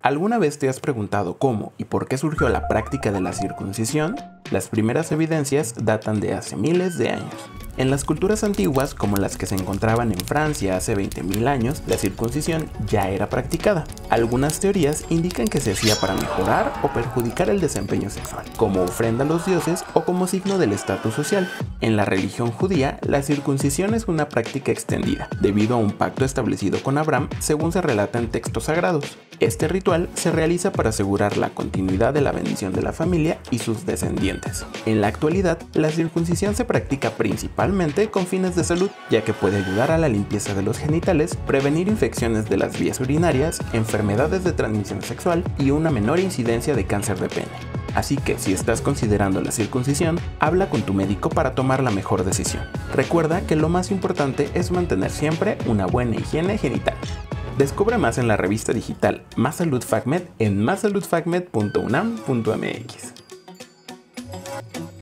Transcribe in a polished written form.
¿Alguna vez te has preguntado cómo y por qué surgió la práctica de la circuncisión? Las primeras evidencias datan de hace miles de años. En las culturas antiguas, como las que se encontraban en Francia hace 20.000 años, la circuncisión ya era practicada. Algunas teorías indican que se hacía para mejorar o perjudicar el desempeño sexual, como ofrenda a los dioses o como signo del estatus social. En la religión judía, la circuncisión es una práctica extendida, debido a un pacto establecido con Abraham, según se relata en textos sagrados. Este ritual se realiza para asegurar la continuidad de la bendición de la familia y sus descendientes. En la actualidad, la circuncisión se practica principalmente con fines de salud, ya que puede ayudar a la limpieza de los genitales, prevenir infecciones de las vías urinarias, enfermedades de transmisión sexual y una menor incidencia de cáncer de pene. Así que si estás considerando la circuncisión, habla con tu médico para tomar la mejor decisión. Recuerda que lo más importante es mantener siempre una buena higiene genital. Descubre más en la revista digital Más Salud FACMed en massaludfacmed.unam.mx.